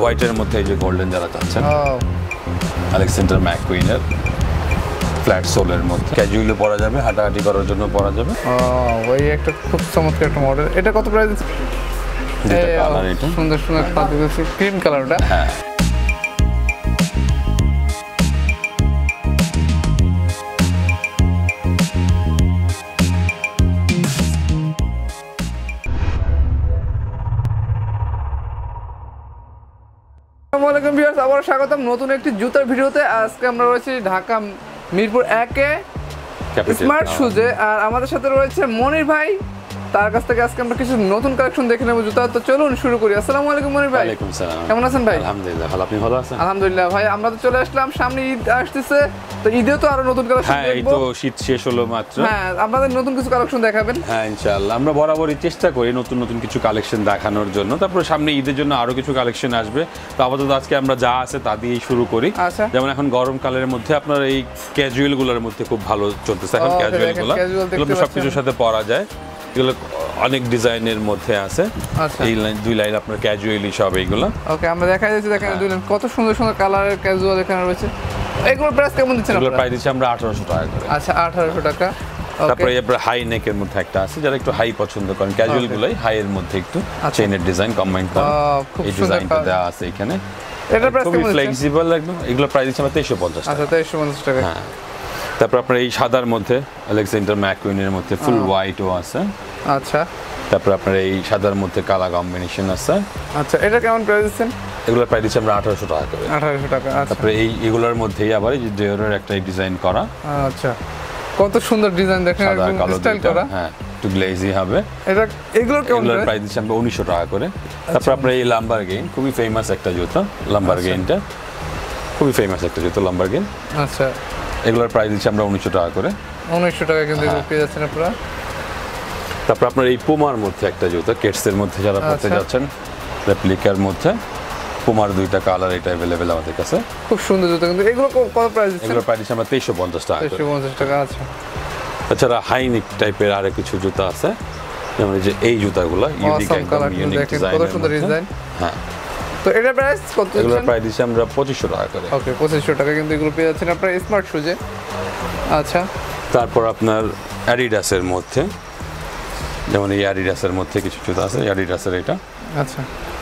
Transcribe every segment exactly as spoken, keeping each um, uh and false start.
হোয়াইটের মধ্যে এই যে গোল্ডেন যারা চাচ্ছেন আলেকজান্ডার ম্যাককুইনের ফ্ল্যাট সোলের মধ্যে ক্যাজুয়ালি পরা যাবে, হাঁটাহাঁটি করার জন্য পরা যাবে। ওই একটা খুব চমৎকার একটা মডেল। এটা কত প্রাইস? যেটা কালার এটা সুন্দর সুন্দর কালার আছে, ক্রিম কালারটা। হ্যাঁ আসসালামু আলাইকুম ভিউয়ার্স, আবার স্বাগতম নতুন একটি জুতার ভিডিওতে। আজকে আমরা রয়েছি ঢাকা মিরপুর একে স্মার্ট শুজে, আর আমাদের সাথে রয়েছে মনির ভাই। তার কাছ থেকে আজকে আমরা কিছু নতুন কালেকশন দেখে নেব জুতা। তো চলুন শুরু করি। আসসালামু আলাইকুম মনির ভাই। ওয়ালাইকুম আসসালাম। কেমন আছেন ভাই? আলহামদুলিল্লাহ ভালো, আপনি ভালো আছেন? আলহামদুলিল্লাহ ভাই, আমরা তো চলে আসলাম, সামনে ঈদ আসতেছে, তো ঈদেও তো আরো নতুন কালেকশন দেখব। হ্যাঁ, এই তো শীত শেষ হলো মাত্র। হ্যাঁ, আপনাদের নতুন কিছু কালেকশন দেখাবেন? হ্যাঁ ইনশাআল্লাহ, আমরা বরাবরই চেষ্টা করি নতুন নতুন কিছু কালেকশন দেখানোর জন্য। তারপরে সামনে ঈদের জন্য আরো কিছু কালেকশন আসবে। তো আপাতত আজকে আমরা যা আছে তা দিয়েই শুরু করি। আচ্ছা, যেমন এখন গরমকালের মধ্যে আপনার এই ক্যাজুয়াল গুলোর মধ্যে খুব ভালো চলতেছে এখন ক্যাজুয়াল গুলো, এগুলো সবকিছুর সাথে পরা যায়। এগুলো অনেক ডিজাইনের মধ্যে আছে। এই লাইন দুই লাইন আপনার ক্যাজুয়ালি সব এইগুলো। ওকে, আমরা দেখাই দিচ্ছি, দেখেন দুই লাইন কত সুন্দর সুন্দর কালারের ক্যাজুয়াল এখানে রয়েছে। এগুলোর প্রাইস কেমন দিচ্ছেন আপনারা? এগুলোর প্রাইস দিচ্ছি আমরা আঠারোশো টাকা করে। আচ্ছা, আঠারোশো টাকা। তারপরে এবার হাই নেকের মধ্যে একটা আছে, যারা একটু হাই পছন্দ করেন ক্যাজুয়াল গুলাই হাই এর মধ্যে একটু চেইনের ডিজাইন কম্বাইন করা, এই ডিজাইনটা দেওয়া আছে এখানে। এটার প্রাইস কেমন? ফ্লেক্সিবল একদম। এগুলোর প্রাইস দিচ্ছি আমরা তেইশশো পঞ্চাশ টাকা। আচ্ছা, তেইশশো পঞ্চাশ টাকা। হ্যাঁ, তারপর আপনার এই সাদার মধ্যে আলেকজান্ডার ম্যাককুইনের মধ্যে ফুল হোয়াইটও আছে। আচ্ছা, তারপর আপনার এই সাদার মধ্যে কালা কম্বিনেশন আছে। আচ্ছা, এটা কেমন প্রাইস দিচ্ছেন? এগুলোর প্রাইস দিচ্ছি আমরা আঠারোশো টাকা করে। আঠারোশো টাকা। আচ্ছা, তারপরে এই এগুলোর মধ্যেই আবার এই যে ডেওরের একটা ডিজাইন করা। আচ্ছা, কত সুন্দর ডিজাইন দেখেন, একদম স্টাইল করা। হ্যাঁ, একটু গ্লেজি হবে এটা। এগুলোর কেমন প্রাইস দিচ্ছি আমরা উনিশশো টাকা করে। তারপর আপনার এই লাম্বারগেইন, খুবই ফেমাস একটা জুতা লাম্বারগেইনটা, খুবই ফেমাস একটা জুতা লাম্বারগেইন। আচ্ছা, এগুলোর প্রাইস দিচ্ছি আমরা উনিশশো টাকা করে। উনিশশো টাকা কিন্তু এগুলো পেয়ে যাচ্ছেন আপনারা। তারপর আপনার এই পুমার মধ্যে একটা জুতা, কেটসের মধ্যে যারা পড়তে যাচ্ছেন, রেপ্লিকার মধ্যে পুমার দুইটা কালার এটা अवेलेबल আমাদের কাছে। খুব সুন্দর জুতা কিন্তু। এগুলো কত প্রাইস দিচ্ছেন? এগুলোর প্রাইস আমরা তেইশশো পঞ্চাশ টাকা করে। তেইশশো পঞ্চাশ টাকা। আচ্ছা, তাছাড়া হাই নেক টাইপের আরো কিছু জুতা আছে, যেমন যে এই জুতাগুলো ইউনিক, একদম ইউনিক ডিজাইন, কত সুন্দর ডিজাইন। হ্যাঁ, তো এটা প্রাইস কত? এগুলোর প্রাইস দিচ্ছি আমরা পঁচিশশো টাকা করে। ওকে, পঁচিশশো টাকা কিন্তু এগুলো পেয়ে যাচ্ছেন আপনারা স্মার্ট শুজে। আচ্ছা, তারপর আপনার অ্যাডিডাসের মধ্যে, যেমন এই অ্যাডিডাসের মধ্যে কিছু জুতা আছে, অ্যাডিডাসের এটা। আচ্ছা,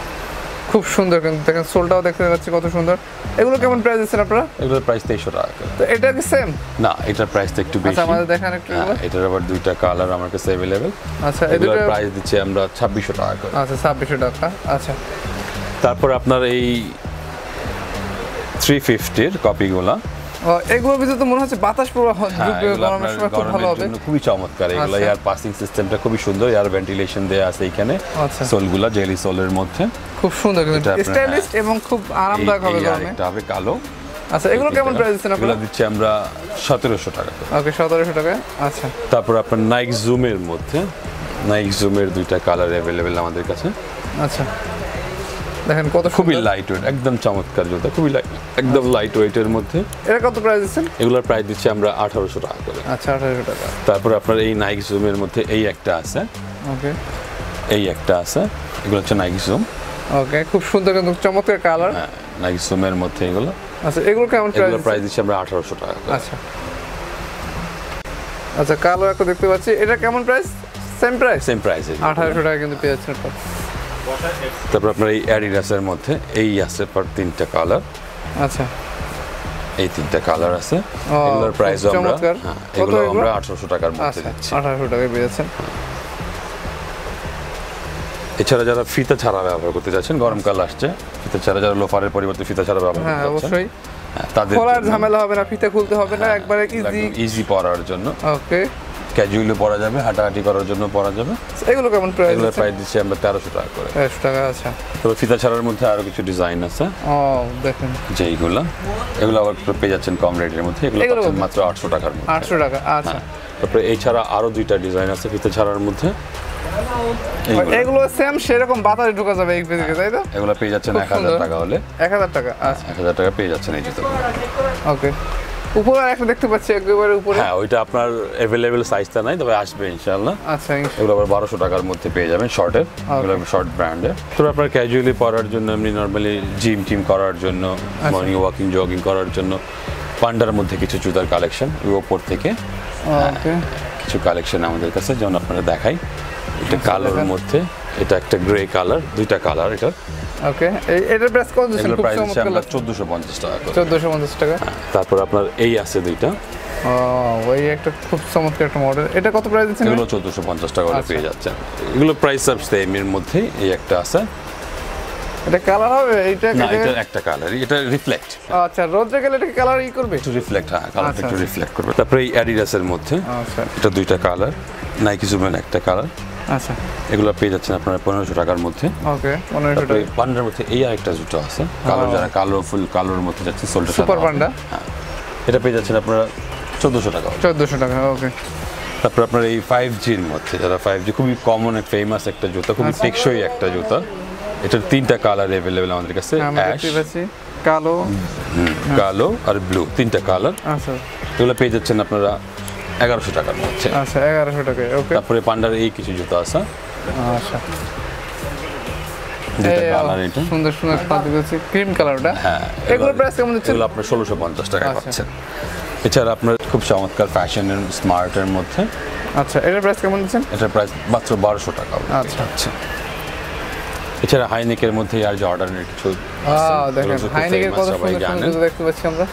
খুব সুন্দর কিন্তু দেখেন, সোলটাও দেখতে পাচ্ছি কত সুন্দর। এগুলো কেমন প্রাইস দিচ্ছেন আপনারা? এগুলোর প্রাইস তেইশশো টাকা করে। তো এটা কি সেম? না, এটার প্রাইসটা একটু বেশি। আচ্ছা, আমাদের দেখান একটু। এটার আবার দুইটা কালার আমার কাছে अवेलेबल। আচ্ছা, এগুলোর প্রাইস দিচ্ছি আমরা ছাব্বিশশো টাকা করে। আচ্ছা, ছাব্বিশশো টাকা। আচ্ছা, তারপর আপনার এই থ্রি ফিফটির কপিগুলা, এগুলোর ভিতরে তো মনে হচ্ছে বাতাস প্রবাহ ঢুকবে, গরমের সময় খুব ভালো হবে। খুবই চমৎকার এগুলো। এয়ার পাসিং সিস্টেমটা খুবই সুন্দর, এয়ার ভেন্টিলেশন দেয়া আছে এখানে। আচ্ছা, সোলগুলা জেলি সোলের মধ্যে খুব সুন্দর কিন্তু স্টাইলিশ এবং খুব আরামদায়ক হবে গরমে। এটা হবে কালো। আচ্ছা, এগুলো কেমন প্রাইস দিচ্ছেন আপনারা? এগুলো দিচ্ছি আমরা সতেরোশো টাকা। ওকে, সতেরোশো টাকা। আচ্ছা, তারপর আপনার নাইক জুমের মধ্যে, নাইক জুমের দুইটা কালার अवेलेबल আমাদের কাছে। আচ্ছা, দেখেন কত খুবই লাইট ওয়েট, একদম চমৎকার জুতা, খুবই লাইট, একদম লাইট ওয়েটের মধ্যে। এটা কত প্রাইস দিচ্ছেন? এগুলোর প্রাইস দিচ্ছি আমরা আঠারোশো টাকা করে। আচ্ছা, আঠারোশো টাকা। তারপর আপনার এই নাইক জুমের মধ্যে এই একটা আছে। ওকে, এই একটা আছে, এগুলো হচ্ছে নাইক জুম। ওকে, খুব সুন্দর কিন্তু চমৎকার কালার। হ্যাঁ, নাইক জুমের মধ্যে এগুলো। আচ্ছা, এগুলো কেমন প্রাইস? এগুলোর প্রাইস দিচ্ছি আমরা আঠারোশো টাকা করে। আচ্ছা, আচ্ছা, কালো একটা দেখতে পাচ্ছি, এটা কেমন price? Same price? Same price, আঠারোশো টাকা কিন্তু পেয়ে যাচ্ছেন। তারপর আপনার এই অ্যাডিডাসের মধ্যে এই আছে পর তিনটা কালার। আচ্ছা, এই তিনটা কালার আছে। এগুলোর প্রাইস আমরা হ্যাঁ এগুলো আমরা আঠারোশো টাকার মধ্যে দিচ্ছি। আঠারোশো টাকায় পেয়ে যাচ্ছেন। এছাড়া যারা ফিতা ছাড়া ব্যবহার করতে যাচ্ছেন, গরমকাল আসছে, ফিতা ছাড়া যারা লোফারের পরিবর্তে ফিতা ছাড়া ব্যবহার করতে যাচ্ছেন, অবশ্যই তাদের খোলার ঝামেলা হবে না, ফিতা খুলতে হবে না, একবারে ইজি ইজি পরার জন্য। ওকে, ক্যাজুয়ালি পরা যাবে, হাঁটাহাঁটি করার জন্য পরা যাবে। এগুলো কেমন প্রাইস? এগুলোর প্রাইস দিচ্ছি আমরা তেরোশো টাকা করে। তেরোশো টাকা। আচ্ছা, তবে ফিতা ছাড়ার মধ্যে আরো কিছু ডিজাইন আছে। ও দেখেন, যেইগুলো এগুলো আবার পেয়ে যাচ্ছেন কম রেটের মধ্যে, এগুলো পাচ্ছেন মাত্র আটশো টাকার মধ্যে। আটশো টাকা। আচ্ছা, তারপরে এছাড়া আরো দুইটা ডিজাইন আছে ফিতা ছাড়ার মধ্যে। এগুলো সেম সেরকম বাতাসে ঢোকা যাবে এই পেজে, তাই তো? এগুলো পেয়ে যাচ্ছেন এক হাজার টাকা হলে। এক হাজার টাকা। আচ্ছা, এক হাজার টাকা পেয়ে যাচ্ছেন এই জুতোগুলো। ওকে, উপরে একটা দেখতে পাচ্ছি একেবারে উপরে। হ্যাঁ, ওইটা আপনার अवेलेबल সাইজটা নাই, তবে আসবে ইনশাআল্লাহ। আচ্ছা, এগুলো আবার বারোশো টাকার মধ্যে পেয়ে যাবেন শর্টের, এগুলো শর্ট ব্র্যান্ডের। তো আপনার ক্যাজুয়ালি পরার জন্য, এমনি নরমালি জিম টিম করার জন্য, মর্নিং ওয়াকিং জগিং করার জন্য পান্ডার মধ্যে কিছু জুতার কালেকশন ওপর থেকে ওকে কিছু কালেকশন আমাদের কাছে, যেমন আপনারা দেখাই। এটা কালোর মধ্যে, এটা একটা গ্রে কালার, দুইটা কালার এটা। ওকে, এই এটার প্রাইস কত দিচ্ছেন? খুব চমৎকার, আমরা চোদ্দশো পঞ্চাশ টাকা করে। চোদ্দশো পঞ্চাশ টাকা। তারপর আপনার এই আছে দুইটা, ও ওই একটা খুব চমৎকার একটা মডেল। এটা কত প্রাইস দিচ্ছেন? এগুলো চোদ্দশো পঞ্চাশ টাকা করে পেয়ে যাচ্ছেন। এগুলো প্রাইস সব সেম এর মধ্যে। এই একটা আছে, এটা কালার হবে? এটা না, এটা একটা কালার, এটা রিফ্লেক্ট। আচ্ছা, রোদে গেলে এটা কালার ই করবে? একটু রিফ্লেক্ট, হ্যাঁ, কালারটা একটু রিফ্লেক্ট করবে। তারপরে এই অ্যাডিডাস এর মধ্যে, আচ্ছা, এটা দুইটা কালার, নাইকি জুমের একটা কালার। আচ্ছা, এগুলো পেয়ে যাচ্ছেন আপনারা পনেরোশো টাকার মধ্যে। ওকে, পনেরোশো টাকা। পান্ডার মধ্যে এই আরেকটা জুতো আছে, কালো, যারা কালো ফুল কালোর মধ্যে যাচ্ছে, সোলটা সুপার পান্ডা। হ্যাঁ, এটা পেয়ে যাচ্ছেন আপনারা চোদ্দশো টাকা। চোদ্দশো টাকা, ওকে। তারপর আপনার এই ফাইভ জির মধ্যে, যারা ফাইভ জি খুবই কমন ফেমাস একটা জুতা, খুবই টেকসই একটা জুতা। এটার তিনটা কালার অ্যাভেলেবেল আমাদের কাছে, অ্যাশ, কালো, কালো আর ব্লু, তিনটা কালার। আচ্ছা, এগুলো পেয়ে যাচ্ছেন আপনারা এগারোশো টাকার মধ্যে। আচ্ছা, এগারোশো টাকা, ওকে। তারপরে পান্ডার এই কিছু জুতো আছে, আচ্ছা, দুইটা কালার, এটা সুন্দর সুন্দর কালার দিয়েছে, ক্রিম কালারটা। হ্যাঁ, এগুলোর প্রাইস কেমন দিচ্ছেন? এগুলো আপনার ষোলোশো পঞ্চাশ টাকা পাচ্ছেন। এছাড়া আপনার খুব চমৎকার ফ্যাশনের স্মার্টের মধ্যে, আচ্ছা, এটার প্রাইস কেমন দিচ্ছেন? এটার প্রাইস মাত্র বারোশো টাকা। আচ্ছা, আচ্ছা। এছাড়া হাইনেকের মধ্যে আর জর্ডানের কিছু, দেখেন হাইনেকের কত সুন্দর সুন্দর দেখতে পাচ্ছি আমরা।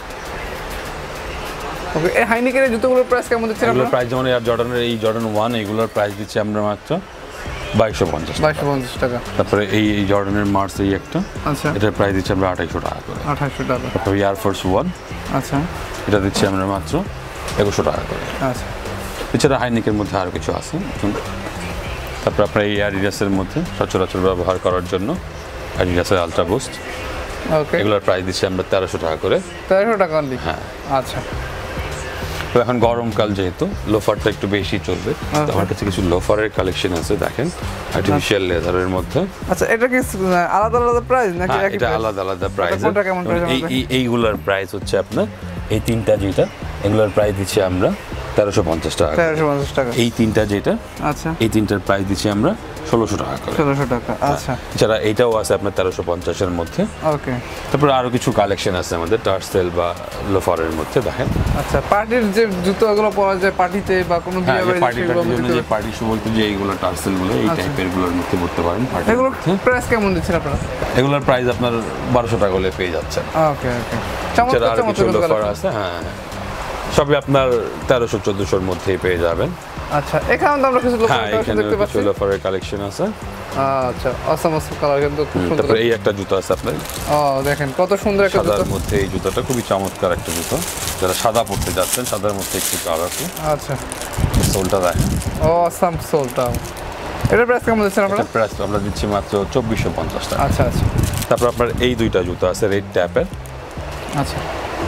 ওকে, এই হাইনেকের জুতোগুলোর প্রাইস কেমন দিচ্ছেন আপনারা? এগুলোর প্রাইস যেমন আর জর্ডানের এই জর্ডান ওয়ান, এগুলোর প্রাইস দিচ্ছি আমরা মাত্র বাইশশো পঞ্চাশ বাইশশো পঞ্চাশ টাকা। তারপরে এই এই জর্ডানের মার্স এই একটা, আচ্ছা, এটার প্রাইস দিচ্ছি আমরা আঠাইশশো টাকা করে। আঠাইশশো টাকা। তারপরে এয়ার ফোর্স ওয়ান, আচ্ছা, এটা দিচ্ছি আমরা মাত্র একুশশো টাকা করে। আচ্ছা, এছাড়া হাইনেকের মধ্যে আরও কিছু আছে। তারপরে আপনার এই অ্যাডিডাসের মধ্যে সচরাচর ব্যবহার করার জন্য অ্যাডিডাসের আলট্রা বুস্ট, ওকে, এগুলোর প্রাইস দিচ্ছি আমরা তেরোশো টাকা করে। তেরোশো টাকা অনলি? হ্যাঁ। আচ্ছা, তো এখন গরমকাল যেহেতু লোফারটা একটু বেশি চলবে, তো আমার কাছে কিছু লোফারের কালেকশন আছে, দেখেন, আর্টিফিশিয়াল লেদারের মধ্যে। আচ্ছা, এটা কি আলাদা আলাদা প্রাইস নাকি? হ্যাঁ, এটা আলাদা আলাদা প্রাইস। কোনটা কেমন প্রাইস? এই এইগুলোর প্রাইস হচ্ছে আপনার এই তিনটা যেটা, এগুলোর প্রাইস দিচ্ছি আমরা তেরোশো পঞ্চাশ টাকা। তেরোশো পঞ্চাশ টাকা। এই তিনটা যেটা, আচ্ছা, এই তিনটার প্রাইস দিচ্ছি আমরা ষোলোশো টাকা করে। ষোলোশো টাকা, আচ্ছা। এছাড়া এইটাও আছে আপনার তেরোশো পঞ্চাশের মধ্যে। ওকে, তারপরে আরও কিছু কালেকশন আছে আমাদের টার্সেল বা লোফারের মধ্যে, দেখেন। আচ্ছা, পার্টির যে জুতোগুলো পরা যায় পার্টিতে বা কোনো বিয়ে বাড়িতে, পার্টির জন্য যে পার্টি শু বলতে যে এইগুলো টার্সেলগুলো, এই টাইপের গুলোর মধ্যে পড়তে পারেন। এগুলোর প্রাইস কেমন দিচ্ছেন আপনারা? এগুলোর প্রাইস আপনার বারোশো টাকা করে পেয়ে যাচ্ছেন। ওকে, ওকে। এছাড়া আরও কিছু লোফার আছে, হ্যাঁ, সবই আপনার তেরোশো চোদ্দোশোর মধ্যেই পেয়ে যাবেন। আচ্ছা, এখানে তো আমরা কিছু লোফার দেখতে পাচ্ছি, কিছু লোফারের কালেকশন আছে। আচ্ছা, অসম অসম কালার কিন্তু খুব সুন্দর। তারপরে এই একটা জুতো আছে আপনার, ও দেখেন কত সুন্দর একটা জুতো। সাদার মধ্যে এই জুতোটা খুবই চমৎকার একটা জুতো, যারা সাদা পরতে যাচ্ছেন, সাদার মধ্যে একটু কালার আছে। আচ্ছা, সোলটা দেখেন, ও অসম সোলটা। এটার প্রাইস কেমন দিচ্ছেন আপনারা? এটার প্রাইস আমরা দিচ্ছি মাত্র চব্বিশশো পঞ্চাশ টাকা। আচ্ছা, আচ্ছা। তারপর আপনার এই দুইটা জুতো আছে রেড ট্যাপের, আচ্ছা,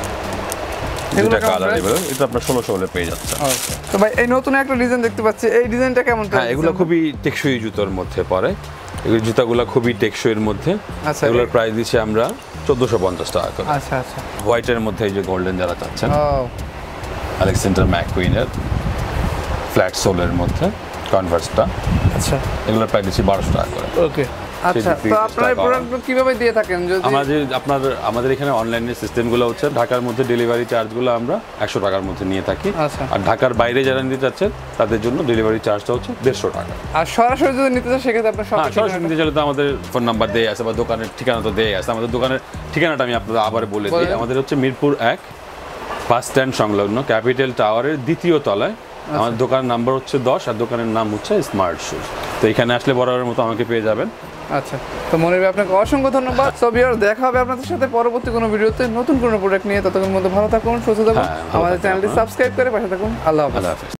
দুইটা কালার এগুলো, এটা আপনার ষোলোশো হলে পেয়ে যাচ্ছে। তো ভাই এই নতুন একটা ডিজাইন দেখতে পাচ্ছি, এই ডিজাইনটা কেমন? হ্যাঁ, এগুলো খুবই টেকসই জুতোর মধ্যে পড়ে, এই জুতাগুলো খুবই টেকসইয়ের মধ্যে। আচ্ছা, এগুলোর প্রাইস দিচ্ছি আমরা চোদ্দোশো পঞ্চাশ টাকা করে। আচ্ছা, আচ্ছা। হোয়াইটের মধ্যে এই যে গোল্ডেন যারা চাচ্ছেন, ও আলেকজান্ডার ম্যাককুইনের ফ্ল্যাট সোলের মধ্যে কনভার্সটা, আচ্ছা, এগুলোর প্রাইস দিচ্ছি বারোশো টাকা করে। ওকে, আচ্ছা। তো আপনারা এই প্রোডাক্টগুলো কিভাবে দিয়ে থাকেন? যদি আমাদের আপনার আমাদের এখানে অনলাইনের সিস্টেমগুলো হচ্ছে, ঢাকার মধ্যে ডেলিভারি চার্জগুলো আমরা একশো টাকার মধ্যে নিয়ে থাকি। আচ্ছা, আর ঢাকার বাইরে যারা নিতে চাচ্ছেন তাদের জন্য ডেলিভারি চার্জটা হচ্ছে দেড়শো টাকা। আর সরাসরি যদি নিতে চান সেক্ষেত্রে আপনার হ্যাঁ, সরাসরি নিতে চাইলে তো আমাদের ফোন নাম্বার দেয়া আছে বা দোকানের ঠিকানা তো দেয়া আছে। আমাদের দোকানের ঠিকানাটা আমি আপনাদের আবার বলে দিই, আমাদের হচ্ছে মিরপুর এক বাস স্ট্যান্ড সংলগ্ন ক্যাপিটাল টাওয়ারের দ্বিতীয় তলায়। আমার দোকানের নাম্বার হচ্ছে দশ, আর দোকানের নাম হচ্ছে স্মার্ট শুজ। তো এখানে আসলে বরাবরের মতো আমাকে পেয়ে যাবেন। আচ্ছা, তো মনির ভাই আপনাকে অসংখ্য ধন্যবাদ। সো ভিউয়ার্স, দেখা হবে আপনাদের সাথে পরবর্তী কোনো ভিডিওতে নতুন কোনো প্রোডাক্ট নিয়ে। ততক্ষণ মধ্যে ভালো থাকুন, সুস্থ থাকুন, আমাদের চ্যানেলটি সাবস্ক্রাইব করে পাশে থাকুন। আল্লাহ হাফেজ।